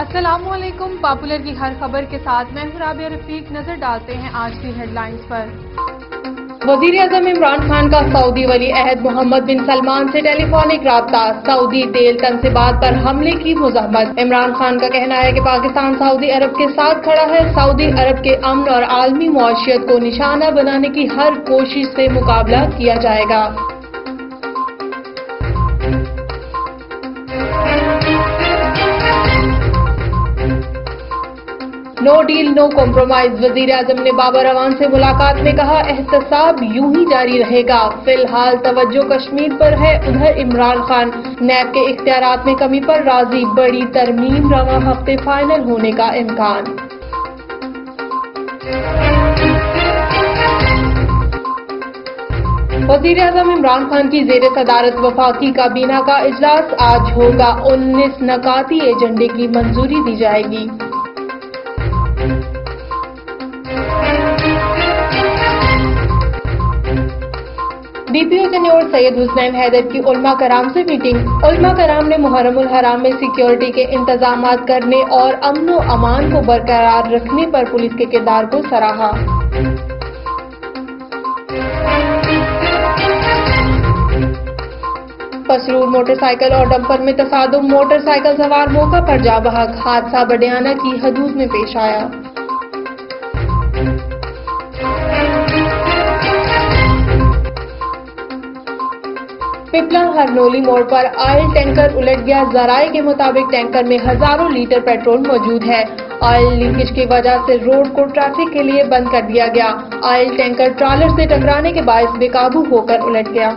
अस्सलामुअलैकुम। पॉपुलर की हर खबर के साथ मैं हूं राबिया रफीक। नजर डालते हैं आज की हेडलाइंस पर। वजीर आजम इमरान खान का सऊदी वली अहद मोहम्मद बिन सलमान से टेलीफोनिक राब्ता। सऊदी तेल तनसीबात पर हमले की मुज़ाहमत। इमरान खान का कहना है कि पाकिस्तान सऊदी अरब के साथ खड़ा है। सऊदी अरब के अमन और आलमी मुआशियत को निशाना बनाने की हर कोशिश से मुकाबला किया जाएगा। No deal no compromise. वजीर आजम ने बाबर अवान से मुलाकात में कहा, एहतसाब यूं ही जारी रहेगा। फिलहाल तवज्जो कश्मीर पर है। उधर इमरान खान नैब के इख्तियारात में कमी पर राजी। बड़ी तरमीम रवां हफ्ते फाइनल होने का इम्कान। वजीर आजम इमरान खान की जेर सदारत वफाकी काबीना का इजलास आज होगा। 19 नकाती एजेंडे की मंजूरी दी जाएगी। डीपीओ टेन्योर सैयद हुसैन हैदर की उलमा कराम से मीटिंग। उलमा कराम ने मुहर्रमुल हराम में सिक्योरिटी के इंतजामात करने और अमन व अमान को बरकरार रखने पर पुलिस के किरदार को सराहा। पसरूर मोटरसाइकिल और डंपर में तसादुम। मोटरसाइकिल सवार मौका पर जा बहक। हादसा बडियाना की हदूद में पेश आया। पिपला हरनोली मोड़ पर ऑयल टैंकर उलट गया। जराये के मुताबिक टैंकर में हजारों लीटर पेट्रोल मौजूद है। ऑयल लीकेज की वजह से रोड को ट्रैफिक के लिए बंद कर दिया गया। ऑयल टैंकर ट्रॉलर से टकराने के बायस बेकाबू होकर उलट गया।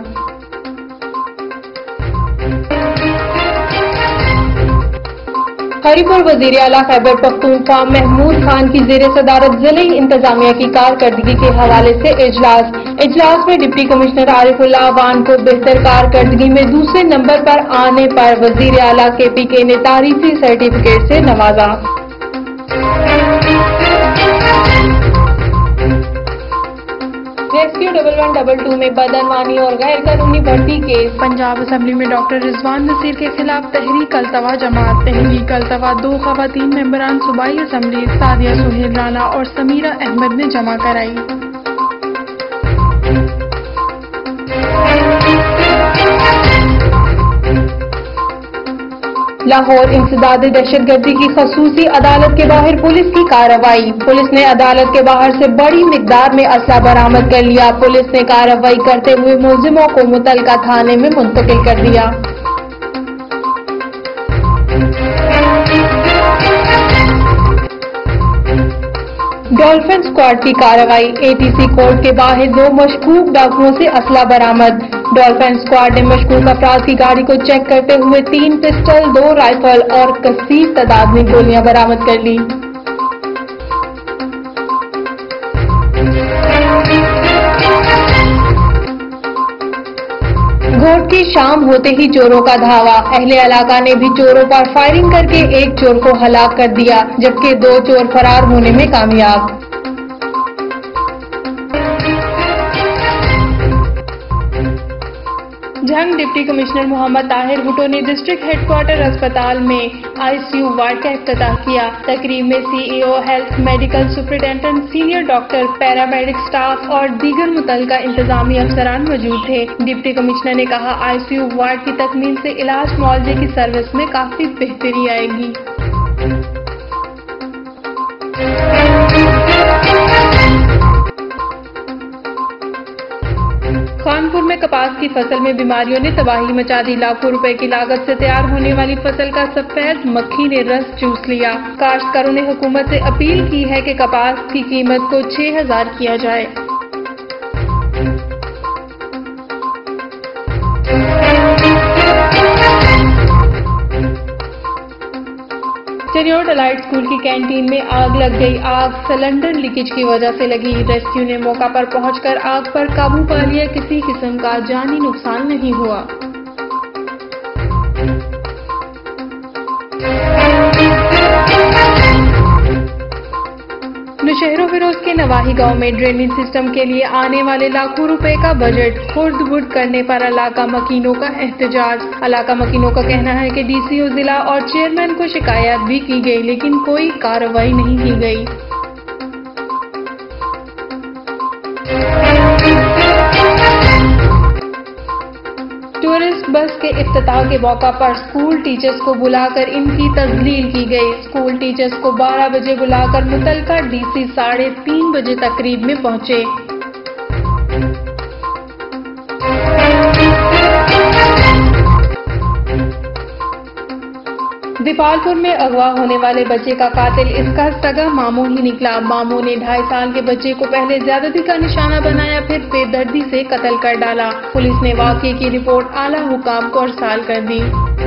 हरीपुर वजीर आला खैबर पख्तूनख्वा महमूद खान की जेर सदारत जिले इंतजामिया की कारकर्दगी के हवाले से इजलास में डिप्टी कमिश्नर आरिफुल्लाह अवान को बेहतर कारकर्दगी में दूसरे नंबर पर आने पर वजीर आला KPK ने तारीफी सर्टिफिकेट से नवाजा। रेस्क्यू 1122 में बदअनवानी और गैर कानूनी भर्ती केस। पंजाब असेंबली में डॉक्टर रिजवान नसीर के खिलाफ तहरीक अल्तवा जमात। तहरीक अल्तवा 2 खवातीन मेंबरान सूबाई असेंबली सादिया सुहेल राना और समीरा अहमद ने जमा कराई। लाहौर इंसदाद दहशतगर्दी की खसूसी अदालत के बाहर पुलिस की कार्रवाई। पुलिस ने अदालत के बाहर से बड़ी मिकदार में असला बरामद कर लिया। पुलिस ने कार्रवाई करते हुए मुलजिमों को मुतलका थाने में मुंतकिल कर दिया। डॉल्फिन स्क्वाड की कार्रवाई। ATC कोर्ट के बाहर 2 मशकूक डाकुओं से असला बरामद। डॉल्फिन स्क्वाड ने मशकूक अफराद की गाड़ी को चेक करते हुए 3 पिस्टल, 2 राइफल और कसीर तादाद में गोलियां बरामद कर ली। घोट की शाम होते ही चोरों का धावा। अहले इलाका ने भी चोरों पर फायरिंग करके एक चोर को हलाक कर दिया, जबकि 2 चोर फरार होने में कामयाब। जंग डिप्टी कमिश्नर मोहम्मद ताहिर भुट्टो ने डिस्ट्रिक्ट हेडक्वार्टर अस्पताल में ICU वार्ड का इफ्तिताह किया। तकरीब में CEO, health, medical superintendent, senior doctor, paramedic staff और दीगर मुतल्लिका इंतजामी अफसरान मौजूद थे। डिप्टी कमिश्नर ने कहा, ICU वार्ड की तकमील से इलाज मुआवजे की सर्विस में काफी बेहतरी आएगी। कानपुर में कपास की फसल में बीमारियों ने तबाही मचा दी। लाखों रुपए की लागत से तैयार होने वाली फसल का सफेद मक्खी ने रस चूस लिया। काश्तकारों ने हुकूमत से अपील की है कि कपास की कीमत को 6000 किया जाए। टेन्योर एलाइड स्कूल की कैंटीन में आग लग गई। आग सिलेंडर लीकेज की वजह से लगी। रेस्क्यू ने मौका पर पहुंचकर आग पर काबू पा लिया। किसी किस्म का जानी नुकसान नहीं हुआ। नौशहरों मेट्रो फिरोज के नवाही गांव में ड्रेनेज सिस्टम के लिए आने वाले लाखों रुपए का बजट खुर्द-बुर्द करने पर इलाका मकीनों का एहतजाज। इलाका मकीनों का कहना है कि डीसीओ जिला और चेयरमैन को शिकायत भी की गई, लेकिन कोई कार्रवाई नहीं की गई। टूरिस्ट बस के इफ्तिताह के मौका पर स्कूल टीचर्स को बुलाकर इनकी तजलील की गई। स्कूल टीचर्स को 12 बजे बुलाकर मुतलका डीसी 3:30 बजे तकरीब में पहुंचे। दीपालपुर में अगवा होने वाले बच्चे का कातिल इसका सगा मामू ही निकला। मामू ने 2.5 साल के बच्चे को पहले ज्यादती का निशाना बनाया, फिर बेदर्दी से कत्ल कर डाला। पुलिस ने वाकये की रिपोर्ट आला हुकाम को अरसाल कर दी।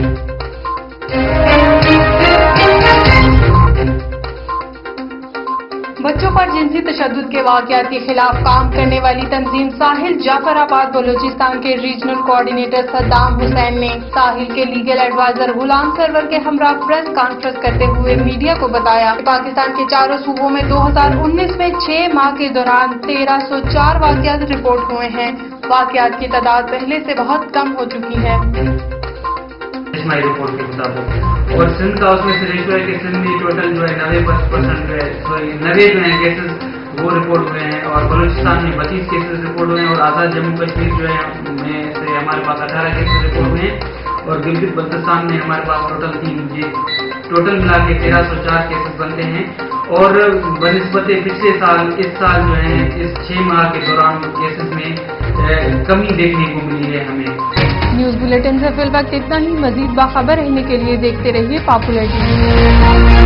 बच्चों पर जिनसी तशद्दुद के वाक़यात के खिलाफ काम करने वाली तंजीम साहिल जाफराबाद बलूचिस्तान के रीजनल कोऑर्डिनेटर सद्दाम हुसैन ने साहिल के लीगल एडवाइजर गुलाम सरवर के हमरा प्रेस कॉन्फ्रेंस करते हुए मीडिया को बताया कि पाकिस्तान के 4 सूबों में 2019 में 6 माह के दौरान 1304 वाक़यात रिपोर्ट हुए हैं। वाक़यात की तादाद पहले से बहुत कम हो चुकी है। रिपोर्ट के मुताबिक और सिंध का उसमें से रेशो है कि सिंध में टोटल जो है 90% जो है 90 जो है केसेस वो रिपोर्ट हुए हैं, और बलूचिस्तान में 32 केसेस रिपोर्ट हुए हैं, और आज़ाद जम्मू कश्मीर जो है में से हमारे पास 18 केसेस रिपोर्ट हुए हैं, और गिलगित बल्तिस्तान में हमारे पास टोटल 3 ये टोटल मिला के 1304 केसेस बनते हैं। और बनिस्बत पिछले साल इस साल जो है इस 6 माह के दौरान केसेस में कमी देखने को मिली है हमें। न्यूज़ बुलेटिन से फिल वक्त इतना ही। मजीद बाखबर रहने के लिए देखते रहिए पॉपुलर टीवी।